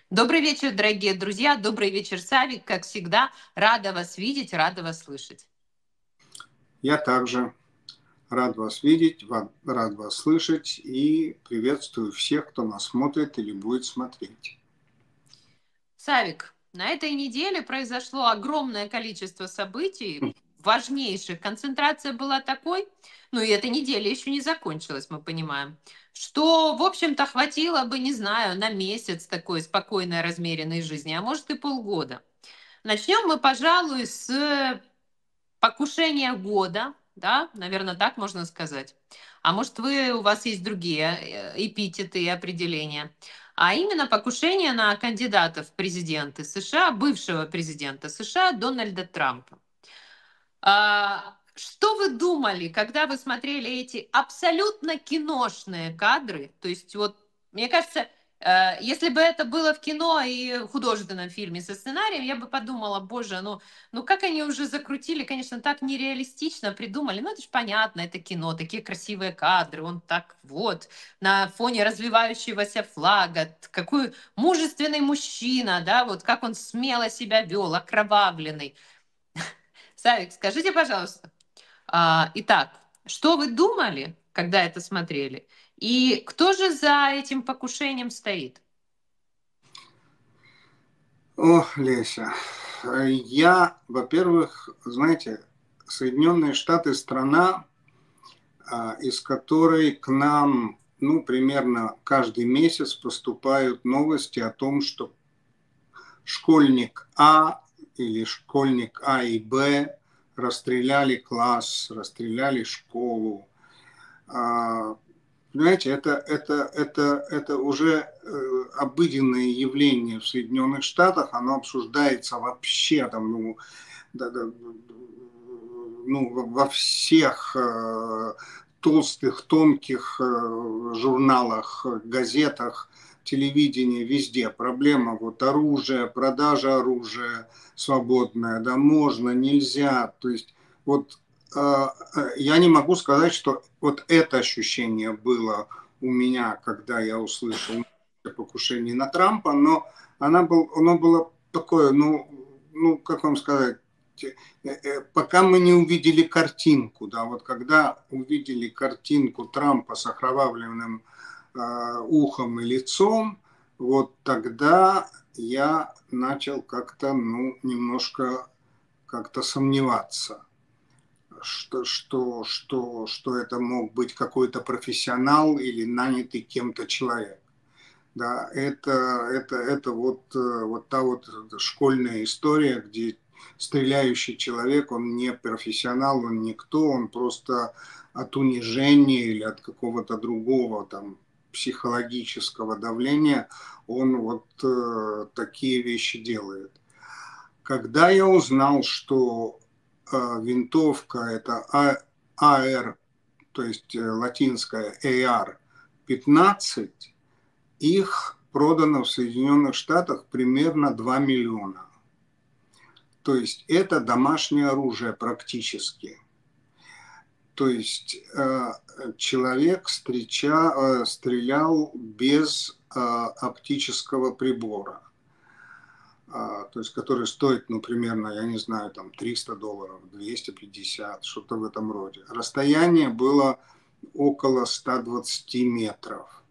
Добрый вечер, дорогие друзья. Добрый вечер, Савик. Как всегда, рада вас видеть, рада вас слышать. Я также рад вас видеть, рад вас слышать и приветствую всех, кто нас смотрит или будет смотреть. Савик, на этой неделе произошло огромное количество событий, важнейших. Концентрация была такой, ну и эта неделя еще не закончилась, мы понимаем, что, в общем-то, хватило бы, не знаю, на месяц такой спокойной, размеренной жизни, а может и полгода. Начнем мы, пожалуй, с покушение года, да, наверное, так можно сказать. А может, у вас есть другие эпитеты и определения. А именно покушение на кандидата в президенты США, бывшего президента США Дональда Трампа. Что вы думали, когда вы смотрели эти абсолютно киношные кадры? То есть вот, мне кажется, если бы это было в кино и художественном фильме со сценарием, я бы подумала, боже, ну как они уже закрутили, конечно, так нереалистично придумали. Ну это же понятно, это кино, такие красивые кадры, он так вот, на фоне развивающегося флага, какой мужественный мужчина, да, вот как он смело себя вел, окровавленный. Савик, скажите, пожалуйста, итак, что вы думали, когда это смотрели? И кто же за этим покушением стоит? Ох, Леся, во-первых, знаете, Соединенные Штаты страна, из которой к нам, ну, примерно каждый месяц поступают новости о том, что школьник А или школьник А и Б расстреляли класс, расстреляли школу. Понимаете, это уже обыденное явление в Соединенных Штатах, оно обсуждается вообще там, во всех толстых, тонких журналах, газетах, телевидении, везде. Проблема вот оружия, продажа оружия свободная, да, можно, нельзя. То есть вот я не могу сказать, что вот это ощущение было у меня, когда я услышал о покушении на Трампа, но оно было такое, как вам сказать, пока мы не увидели картинку, да, вот когда увидели картинку Трампа с окровавленным ухом и лицом, вот тогда я начал как-то, немножко как-то сомневаться, что это мог быть какой-то профессионал или нанятый кем-то человек. Да, это вот та вот школьная история, где стреляющий человек, он не профессионал, он никто, он просто от унижения или от какого-то другого там психологического давления, он вот такие вещи делает. Когда я узнал, что винтовка это АР, то есть латинская AR-15, их продано в Соединенных Штатах примерно 2 миллиона. То есть это домашнее оружие практически. То есть человек стрелял без оптического прибора. То есть который стоит, примерно, я не знаю, там $300, 250, что-то в этом роде. Расстояние было около 120 метров.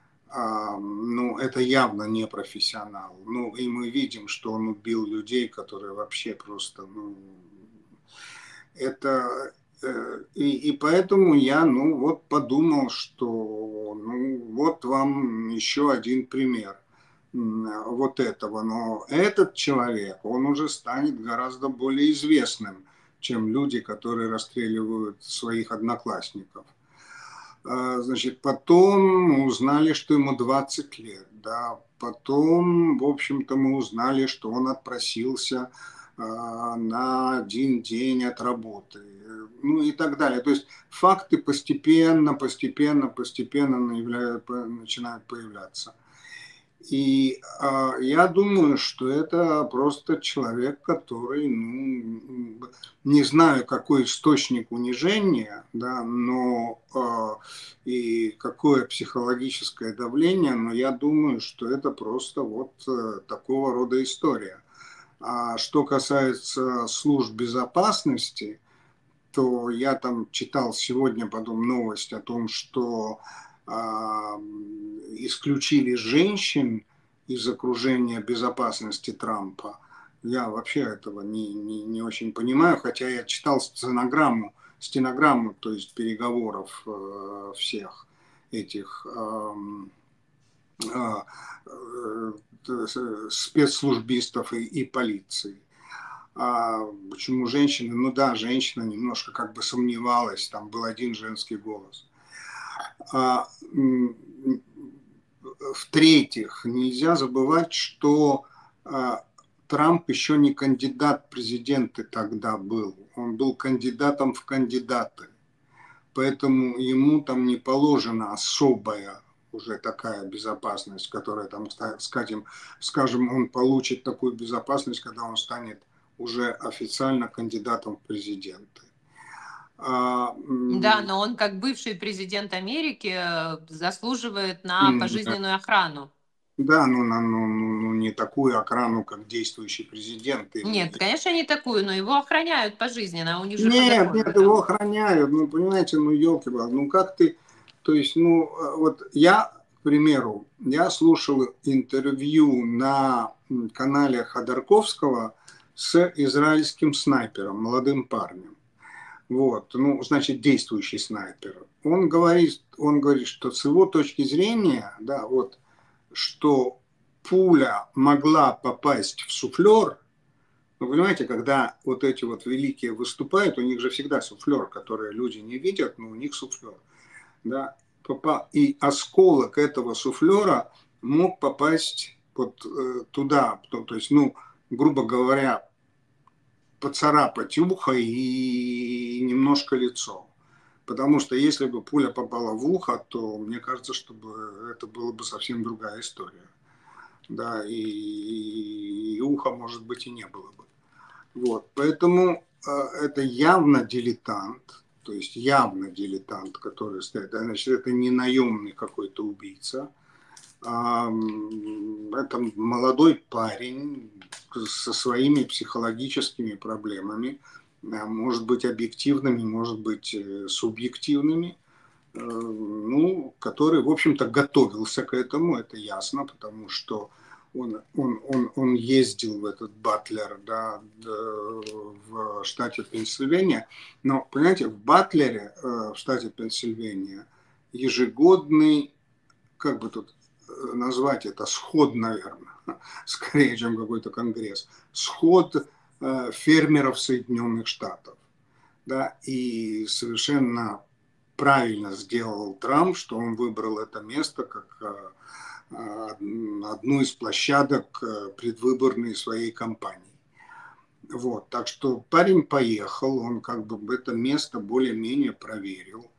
Это явно не профессионал. И мы видим, что он убил людей, которые вообще просто, это... И поэтому я, подумал, что, вот вам еще один пример вот этого. Но этот человек, он уже станет гораздо более известным, чем люди, которые расстреливают своих одноклассников. Значит, потом мы узнали, что ему 20 лет, да. Потом, в общем-то, мы узнали, что он отпросился на один день от работы, и так далее. То есть факты постепенно начинают появляться. И я думаю, что это просто человек, который, не знаю, какой источник унижения, да, но и какое психологическое давление, но я думаю, что это просто вот такого рода история. А что касается служб безопасности, то я там читал сегодня потом новость о том, что исключили женщин из окружения безопасности Трампа. Я вообще этого не очень понимаю, хотя я читал стенограмму, то есть переговоров всех этих спецслужбистов и полиции. А почему женщины? Ну да, женщина немножко как бы сомневалась, там был один женский голос. В-третьих, нельзя забывать, что Трамп еще не кандидат в президенты тогда был. Он был кандидатом в кандидаты. Поэтому ему там не положена особая уже такая безопасность, которая там, скажем, он получит такую безопасность, когда он станет уже официально кандидатом в президенты. Да, но он как бывший президент Америки заслуживает на пожизненную охрану. Да, ну, не такую охрану, как действующий президент. Нет, конечно, не такую, но его охраняют пожизненно, у них же по Нет, закону его там. охраняют, ну, понимаете, ну, елки-палки, ну, как ты, то есть, ну, вот я, к примеру, я слушал интервью на канале Ходорковского с израильским снайпером, молодым парнем. Вот, ну, значит, действующий снайпер. Он говорит, что с его точки зрения, да, вот, что пуля могла попасть в суфлер. Ну, понимаете, когда вот эти вот великие выступают, у них же всегда суфлер, который люди не видят, но у них суфлер. Да? И осколок этого суфлера мог попасть вот туда, то есть, ну, грубо говоря, поцарапать ухо и немножко лицо. Потому что если бы пуля попала в ухо, то мне кажется, что это была бы совсем другая история. Да, и уха, может быть, и не было бы. Вот, поэтому это явно дилетант, то есть явно дилетант, который стоит, значит, это не наемный какой-то убийца, это молодой парень со своими психологическими проблемами, может быть объективными, может быть субъективными, ну, который, в общем-то, готовился к этому, это ясно, потому что он ездил в этот Батлер, да, в штате Пенсильвания. Но, понимаете, в Батлере, в штате Пенсильвания, ежегодный, как бы тут назвать это, сход, наверное, скорее, чем какой-то конгресс, сход фермеров Соединенных Штатов. Да, и совершенно правильно сделал Трамп, что он выбрал это место как одну из площадок предвыборной своей кампании. Вот, так что парень поехал, он как бы это место более-менее проверил.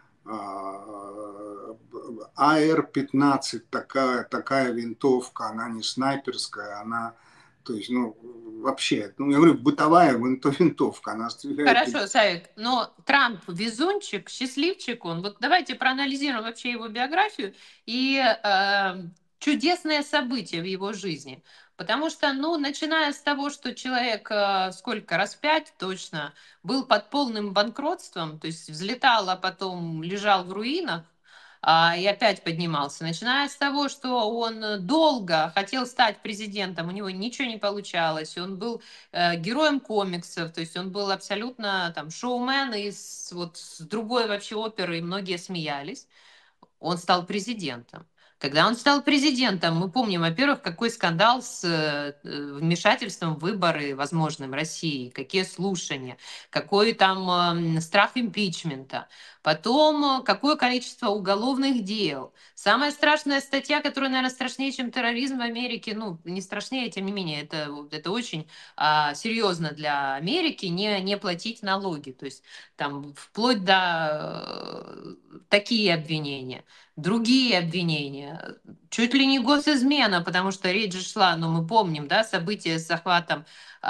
АР-15 такая винтовка, она не снайперская, она, то есть, ну, вообще, ну, я говорю, бытовая винтовка, она стреляет. Хорошо, Савик, но Трамп везунчик, счастливчик он. Вот давайте проанализируем вообще его биографию и чудесные события в его жизни. Потому что, ну, начиная с того, что человек сколько, раз 5 точно, был под полным банкротством, то есть взлетал, а потом лежал в руинах, и опять поднимался. Начиная с того, что он долго хотел стать президентом, у него ничего не получалось, он был героем комиксов, то есть он был абсолютно там шоумен из вот с другой вообще оперы, и многие смеялись. Он стал президентом. Когда он стал президентом, мы помним, во-первых, какой скандал с вмешательством в выборы возможным России, какие слушания, какой там страх импичмента, потом какое количество уголовных дел. Самая страшная статья, которая, наверное, страшнее, чем терроризм в Америке, ну, не страшнее, тем не менее, это очень серьезно для Америки, не платить налоги. То есть там вплоть до такие обвинения. Другие обвинения. преступление, чуть ли не госизмена, потому что речь же шла, ну, мы помним, да, события с захватом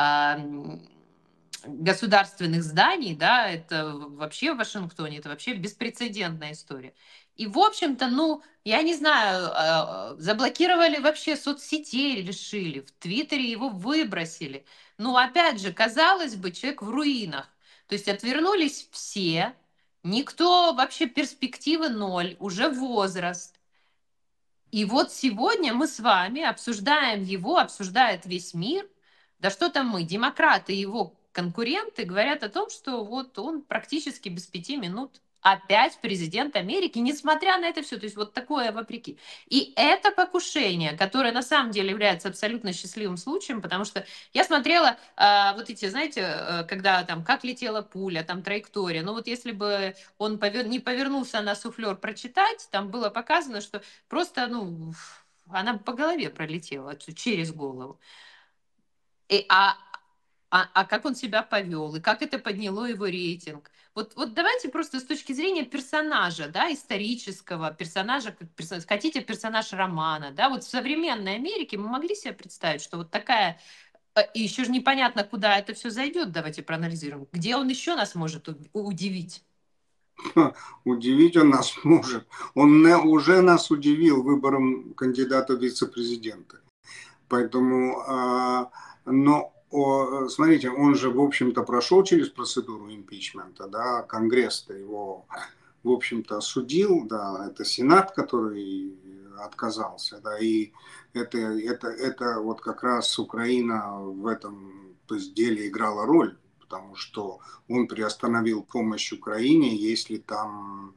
государственных зданий, да, это вообще в Вашингтоне, это вообще беспрецедентная история. И, в общем-то, ну, я не знаю, заблокировали вообще соцсетей, решили, в Твиттере его выбросили. Ну, опять же, казалось бы, человек в руинах. То есть отвернулись все, никто, вообще перспективы ноль, уже возраст. И вот сегодня мы с вами обсуждаем его, обсуждает весь мир. Да что там мы, демократы и его конкуренты говорят о том, что вот он практически без 5 минут опять президент Америки, несмотря на это все. То есть вот такое вопреки. И это покушение, которое на самом деле является абсолютно счастливым случаем, потому что я смотрела вот эти, знаете, когда там как летела пуля, там траектория. Ну вот если бы он не повернулся на суфлер прочитать, там было показано, что просто, ну, она по голове пролетела через голову. И, а как он себя повел, и как это подняло его рейтинг. Вот давайте просто с точки зрения персонажа, да, исторического персонажа, как хотите, персонаж романа, да, вот в современной Америке мы могли себе представить, что вот такая, и еще же непонятно, куда это все зайдет, давайте проанализируем, где он еще нас может удивить. Удивить он нас может. Он уже нас удивил выбором кандидата в вице-президента. Поэтому, но смотрите, он же, в общем-то, прошел через процедуру импичмента, да, Конгресс-то его, в общем-то, осудил, да, это Сенат, который отказался, да, и это вот как раз Украина в этом, то есть, деле играла роль, потому что он приостановил помощь Украине, если там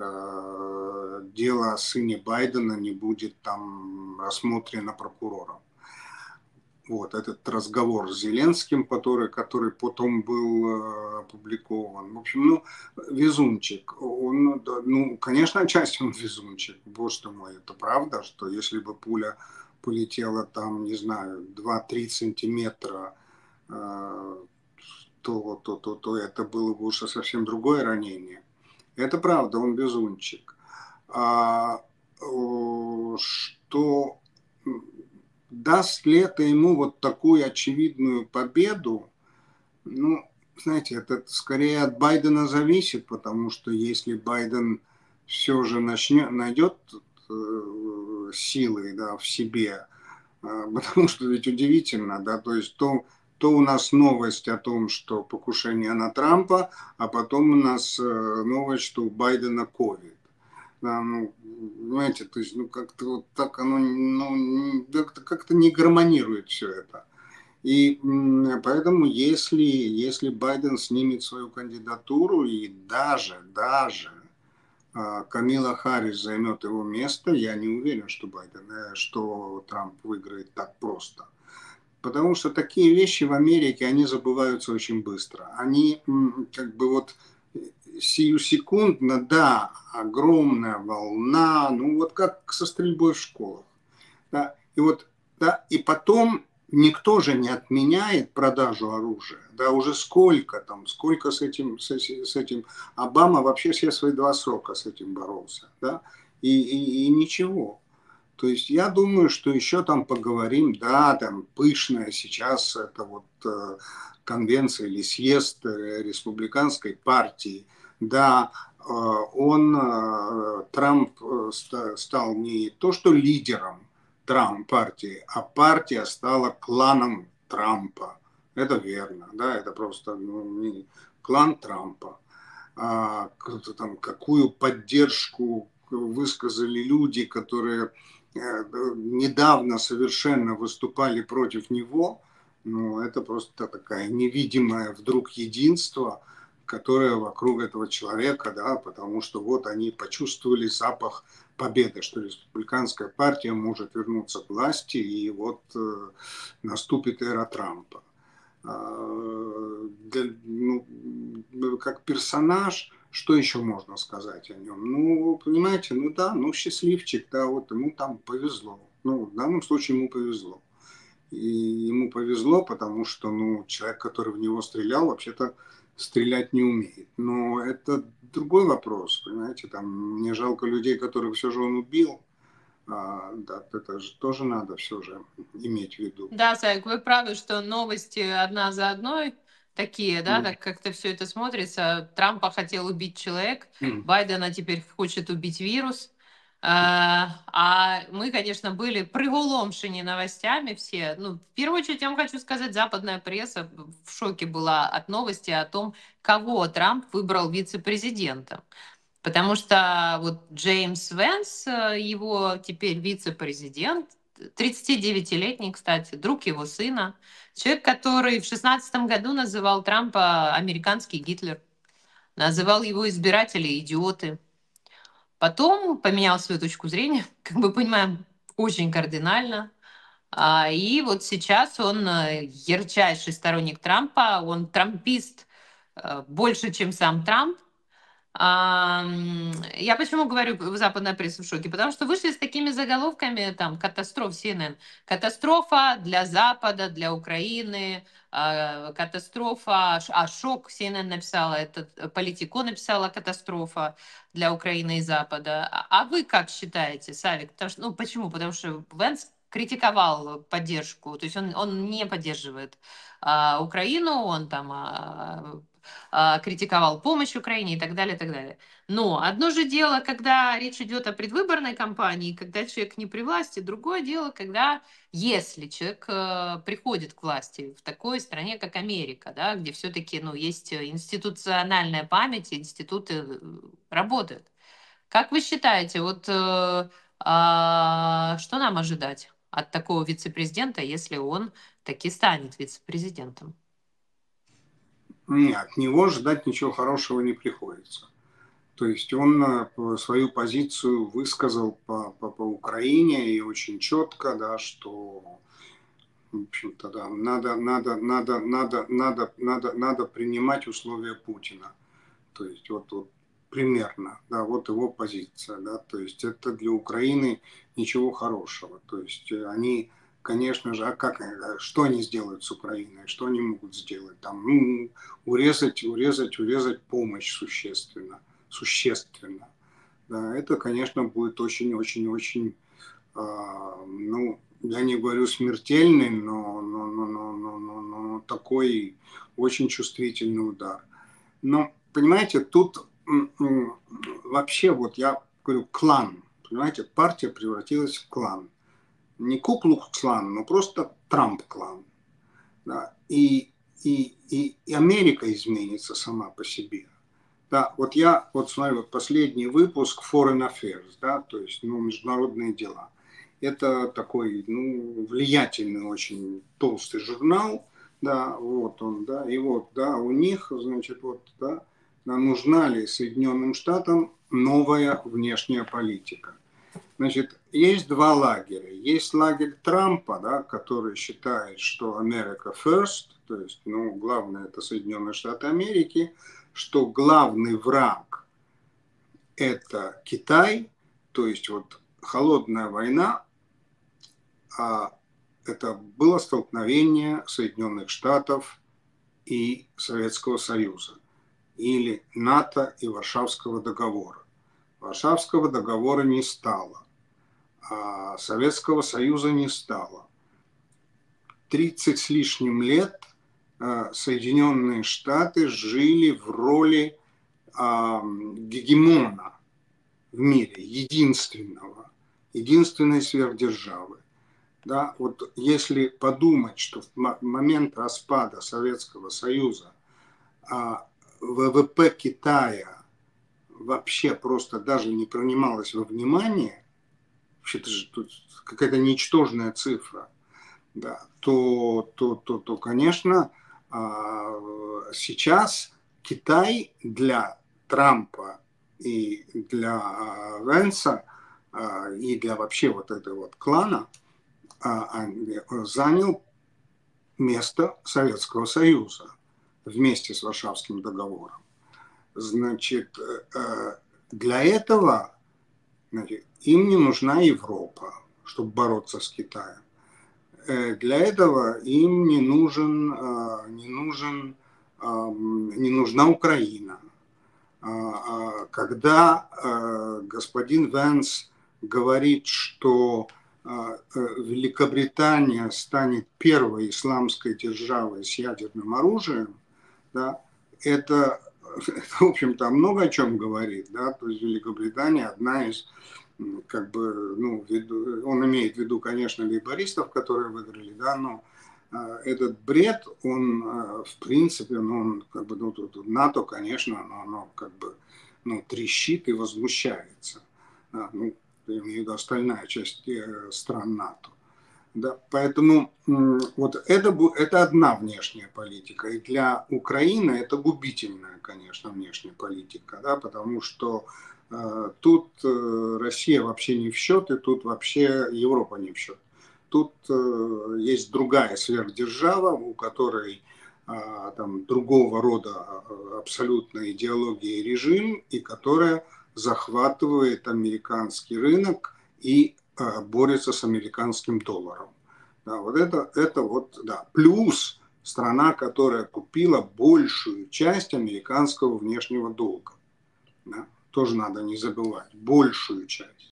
дело о сыне Байдена не будет там рассмотрено прокурором. Вот этот разговор с Зеленским, который потом был опубликован. В общем, ну, везунчик. Он, ну, конечно, отчасти он везунчик. Боже ты мой, это правда, что если бы пуля полетела там, не знаю, 2-3 сантиметра, то это было бы уже совсем другое ранение. Это правда, он везунчик. Что даст ли это ему вот такую очевидную победу? Ну, знаете, это скорее от Байдена зависит, потому что если Байден все же найдет силы, да, в себе, потому что ведь удивительно, да, то есть то у нас новость о том, что покушение на Трампа, а потом у нас новость, что у Байдена ковид. Да, ну, понимаете, то есть, ну, как-то вот так оно, ну, как-то не гармонирует все это. И поэтому, если Байден снимет свою кандидатуру и даже Камила Харрис займет его место, я не уверен, что Трамп выиграет так просто. Потому что такие вещи в Америке, они забываются очень быстро. Они как бы вот сиюсекундно, да, огромная волна, ну вот как со стрельбой в школах. Да, и вот, да, и потом никто же не отменяет продажу оружия. Да, уже сколько с этим Обама вообще все свои 2 срока с этим боролся, да, и ничего. То есть я думаю, что еще там поговорим, да, там пышная сейчас это вот конвенция или съезд республиканской партии, да, Трамп стал не то что лидером партии, а партия стала кланом Трампа. Это верно, да, это просто клан Трампа. Какую поддержку высказали люди, которые недавно совершенно выступали против него, ну, это просто такая невидимое вдруг единство, которое вокруг этого человека, да, потому что вот они почувствовали запах победы, что республиканская партия может вернуться к власти, и вот наступит эра Трампа. Как персонаж, что еще можно сказать о нем? Ну, понимаете, ну да, ну счастливчик, да, вот ему там повезло. Ну, в данном случае ему повезло. И ему повезло, потому что, ну, человек, который в него стрелял, вообще-то стрелять не умеет. Но это другой вопрос, понимаете, там мне жалко людей, которых все же он убил. Да, это же тоже надо все же иметь в виду. Да, Саик, вы правы, что новости одна за одной такие, да, Мгм. так как-то все это смотрится. Трампа хотел убить человек, Мгм. Байдена теперь хочет убить вирус. Мы, конечно, были приголомшены новостями все. Ну, в первую очередь, я вам хочу сказать, западная пресса в шоке была от новости о том, кого Трамп выбрал вице-президентом. Потому что вот Джеймс Венс, его теперь вице-президент, 39-летний, кстати, друг его сына, человек, который в 16 году называл Трампа американский Гитлер, называл его избиратели идиоты. Потом поменял свою точку зрения, как мы понимаем, очень кардинально. И вот сейчас он ярчайший сторонник Трампа, он трампист больше, чем сам Трамп. Я почему говорю, западная пресса в шоке? Потому что вышли с такими заголовками, там, катастроф CNN. Катастрофа для Запада, для Украины, катастрофа, шок CNN написала, Политико написала катастрофа для Украины и Запада. А вы как считаете, Савик? Потому что, ну, почему? Потому что Венс критиковал поддержку, то есть он не поддерживает Украину, он там критиковал помощь Украине и так далее, и так далее. Но одно же дело, когда речь идет о предвыборной кампании, когда человек не при власти, другое дело, когда если человек приходит к власти в такой стране, как Америка, да, где все-таки ну, есть институциональная память, институты работают. Как вы считаете, вот что нам ожидать от такого вице-президента, если он таки станет вице-президентом? Нет, от него ждать ничего хорошего не приходится. То есть он свою позицию высказал по Украине и очень четко, да, что в общем-то, да, надо принимать условия Путина. То есть вот примерно, да, вот его позиция, да, то есть это для Украины ничего хорошего. То есть они, конечно же, что они сделают с Украиной, что они могут сделать? Там, ну, урезать помощь существенно. Да, это, конечно, будет очень-очень-очень, ну, я не говорю смертельный, но такой очень чувствительный удар. Но, понимаете, тут вообще, вот я говорю, клан, понимаете, партия превратилась в клан. Не Куклукс-клан, но просто Трамп-клан. Да. И Америка изменится сама по себе. Да, вот я, вот смотрю, вот последний выпуск Foreign Affairs, да, то есть, ну, международные дела. Это такой, ну, влиятельный очень толстый журнал, да, вот он, да, и вот, да, у них, значит, вот, да, нужна ли Соединенным Штатам новая внешняя политика. Значит, есть два лагеря. Есть лагерь Трампа, да, который считает, что America first, то есть, ну, главное это Соединенные Штаты Америки, что главный враг это Китай, то есть вот холодная война, это было столкновение Соединенных Штатов и Советского Союза, или НАТО и Варшавского договора. Варшавского договора не стало, а Советского Союза не стало. 30 с лишним лет Соединенные Штаты жили в роли гегемона в мире, единственной сверхдержавы. Да, вот если подумать, что в момент распада Советского Союза ВВП Китая вообще просто даже не принималось во внимание, вообще-то же тут какая-то ничтожная цифра, да, то, конечно, сейчас Китай для Трампа и для Венса и для вообще вот этого вот клана занял место Советского Союза вместе с Варшавским договором. Значит, для этого им не нужна Европа, чтобы бороться с Китаем. Для этого им не нужна Украина. Когда господин Венс говорит, что Великобритания станет первой исламской державой с ядерным оружием, да, это, в общем-то, много о чем говорит. Да? То есть Великобритания одна из, как бы, ну, он имеет в виду, конечно, лейбористов, которые выиграли, да, но этот бред, он, в принципе, ну, он, как бы, ну, тут НАТО, конечно, оно как бы, ну, трещит и возмущается. Да, ну, я имею в виду остальная часть стран НАТО. Да, поэтому вот это одна внешняя политика. И для Украины это губительная, конечно, внешняя политика, да, потому что тут Россия вообще не в счет, и тут вообще Европа не в счет. Тут есть другая сверхдержава, у которой там другого рода абсолютно идеология и режим, и которая захватывает американский рынок и борется с американским долларом. Да, вот это вот, да. Плюс страна, которая купила большую часть американского внешнего долга. Да, тоже надо не забывать. Большую часть.